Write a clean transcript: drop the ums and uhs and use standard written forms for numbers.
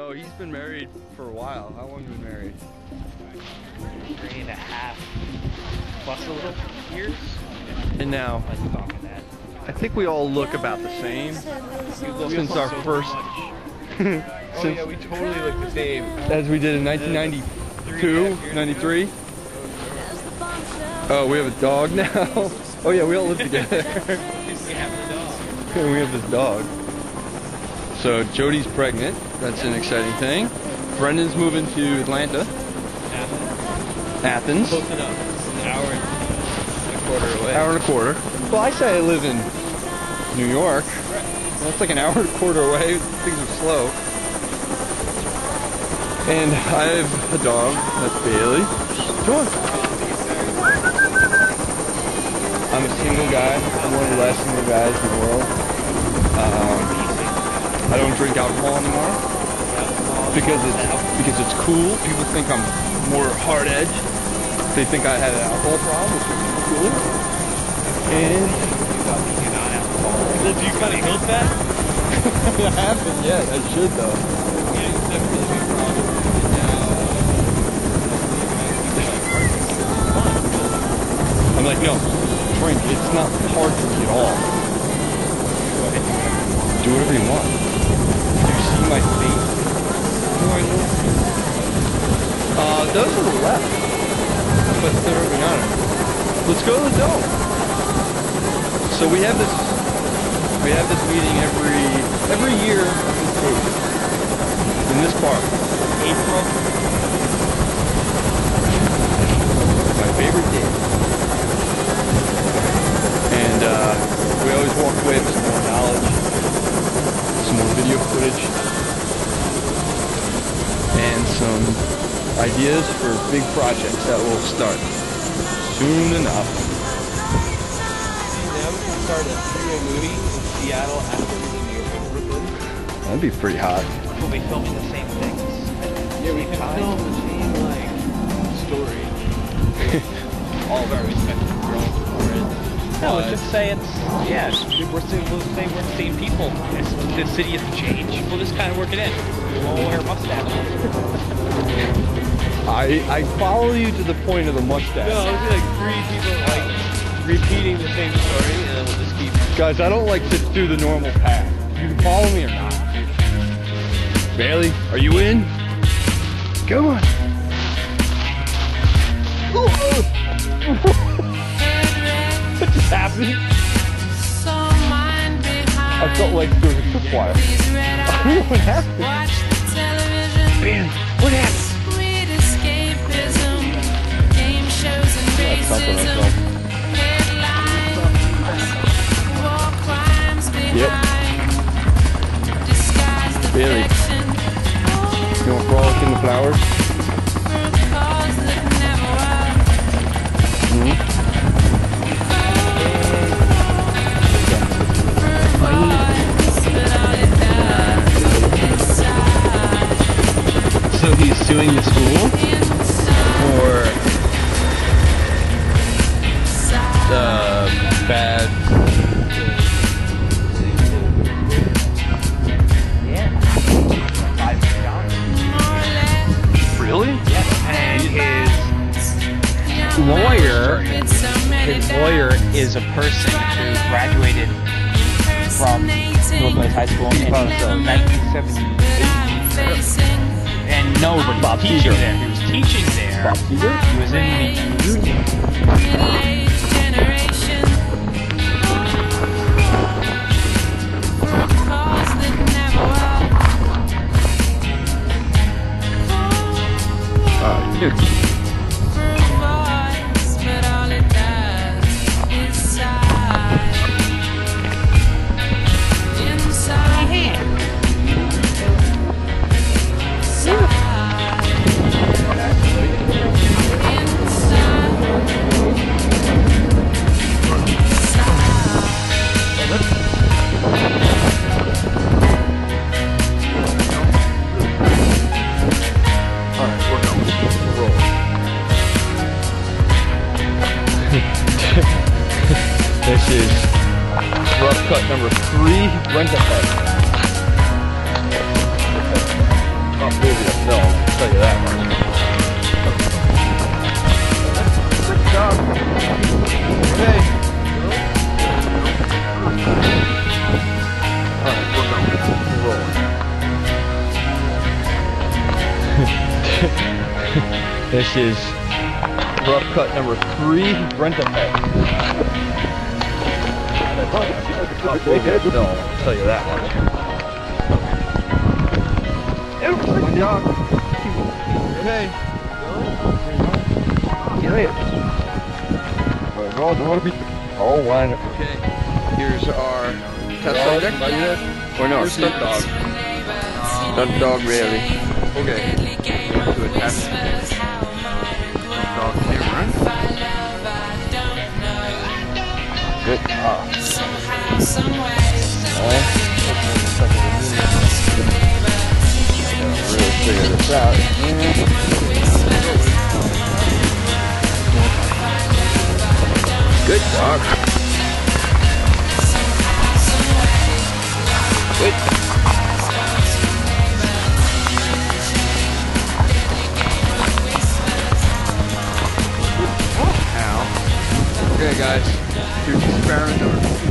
No, he's been married for a while. How long have you been married? 3.5 plus a little years. And now, I think we all look about the same since our first. Oh yeah, we totally look the same. As we did in 1992, 93. Oh, we have a dog now. Oh yeah, we all live together. We have the dog. We have this dog. So Jody's pregnant. That's an exciting thing. Brendan's moving to Atlanta. Athens. Close enough. It's an hour and a quarter away. Hour and a quarter. Well, I say I live in New York. That's like an hour and a quarter away. Things are slow. And I have a dog. That's Bailey. Come on. I'm a single guy. I'm one of the last single guys in the world. I don't drink alcohol anymore because it's cool. People think I'm more hard edge. They think I had an alcohol problem, which is cool. And Well, do you kind of healed that? I haven't yet. I should though. Yeah, it's a really big problem. And now, I'm like, no, drink. It's not hard for me at all. Do whatever you want. Do you see my face? Those are the left. But they're on it. Let's go to the dome. So we have this meeting every year in this park. April. My favorite day. And we always walk away with some more knowledge, some more video footage, and some ideas for big projects that will start soon enough. now we can start a three-way movie in Seattle, Athens, and New York, and Brooklyn. That'd be pretty hot. We'll be filming the same things. Yeah, we can film the same, like, story. All of our respective girls for it. No, let's just say it's, yeah, we're the same people. The city has changed. We'll just kind of work it in. We'll all wear mustaches. I follow you to the point of the mustache. No, it'll be like three people, like, repeating the same story, and then we'll just keep... Guys, I don't like to do the normal path. You can follow me or not. Bailey, are you in? Come on. What just happened? I felt like there was a tripwire. What happened? Bailey, what happened? That's something I felt. Yep. Bailey, you want to frolic in the flowers? So he's suing the school for the bad. Really? Yes, and his lawyer is a person who graduated from Northwest High School in 1978. And no, but Bob teaching Seger. there. He was teaching there. Bob Seger? He was in the union. Dude. This is rough cut number 3, rent-a-head. Oh. not big enough, no, I'll tell you that much. Good job. Okay. Alright, we're going. We're rolling. This is rough cut number 3, Rent-A-Pet. Not big enough, no, I'll tell you that much. Good job. Okay. Get it. Oh, one. Okay. Here's our test subject. Or no, stunt dog. Stunt dog, really. Okay. To attach stunt dog camera. Good job. Really figure this out. Good dog. Good. Ow. Okay, guys. Here's experiment number 4.